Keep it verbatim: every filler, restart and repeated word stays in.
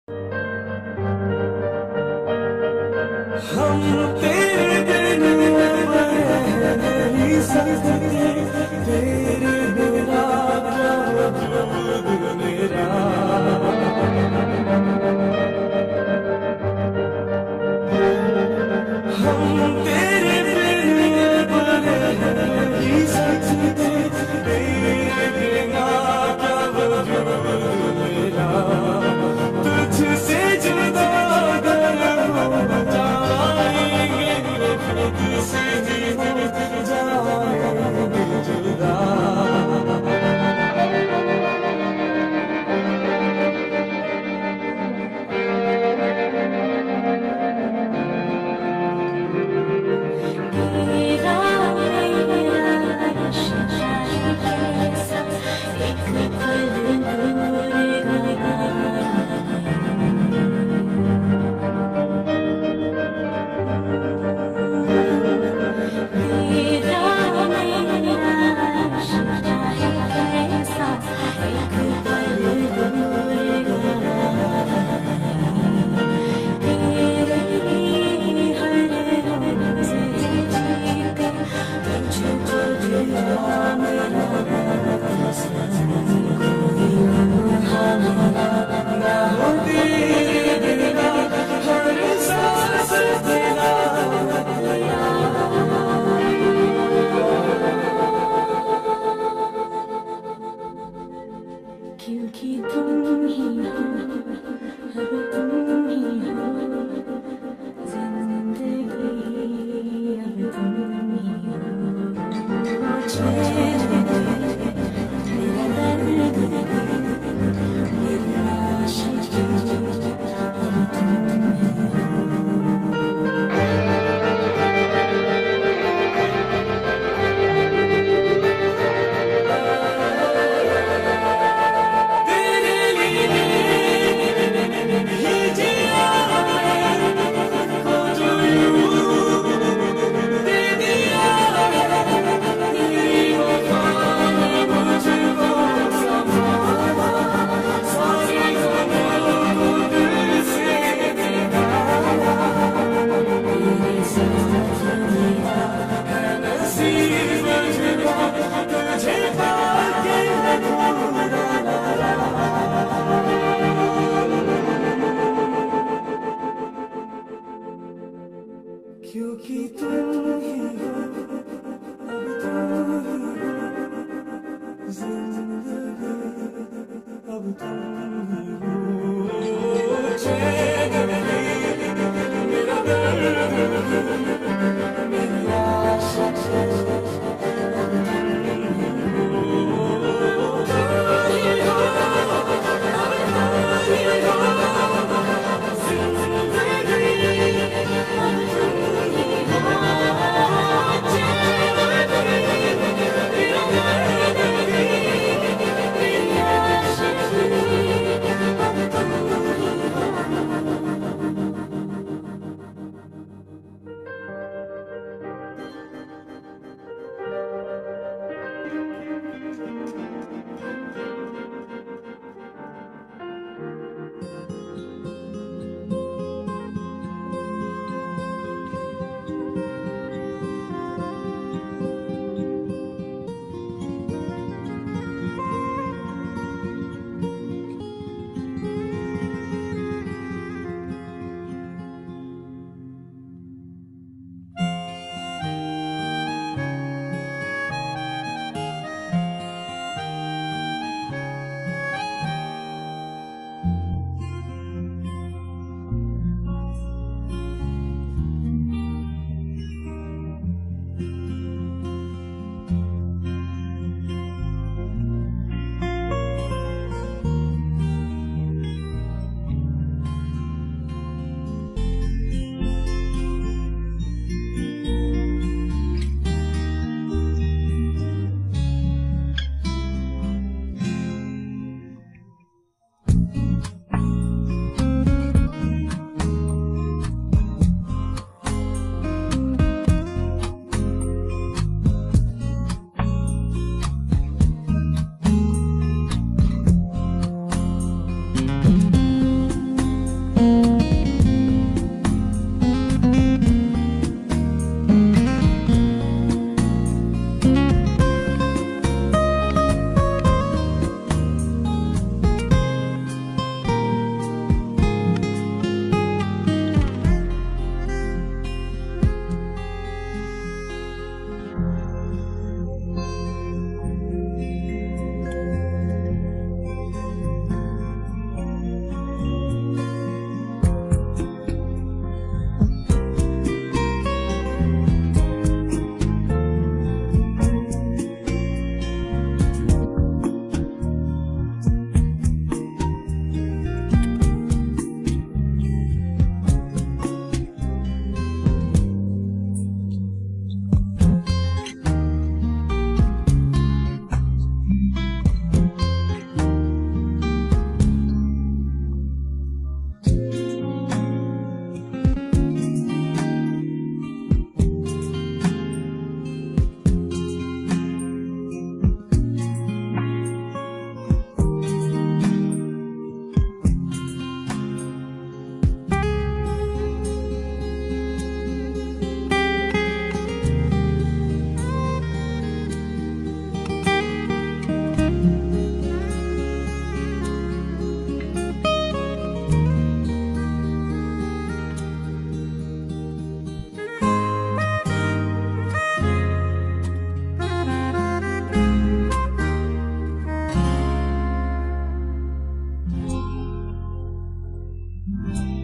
हम तेरे बिन रह नहीं सकते, तेरे बिना क्या वजूद मेरा। हम तेरे बिन रह नहीं सकते, तेरे बिना क्या वजूद मेरा। तुझसे जुदा अगर हो जाएंगे, खुद से भी हो जाएंगे जुदा। तेरा मेरा रिश्ता है कैसा, एक पल दूर गया तेरा मेरा रिश्ता है कैसा, एक पल दूर गया। तेरे हर रोज़ जीते तुझको दिया मेरा कोई लम्हा मेरा ना हो तेरे बिना हर सांस तेरा। क्योंकि तुम ही हो, अब तुम ही हो जिंदगी, अब तुम ही हो चैन दे, मेरा दर्द दे, मेरी आशिकी, अब तुम ही हो। तेरे लिए ही जिया है, को जो यूं दे दिया है। तेरी वफा ने मुझको संभाला, सारी ज़मीन को दिल से निकाला। तेरे साथ मेरा है नसीब जुदा, तुझे पाके मैं भूला ना रहा। क्योंकि तुम ही हो, अब तुम ही हो जिंदगी, अब तुम ही हो चैन मेरी, मेरा दर्द मेरी आशा, अब तुम ही हो। तुम ही हो, अब तुम ही हो जिंदगी, अब तुम ही हो। हो।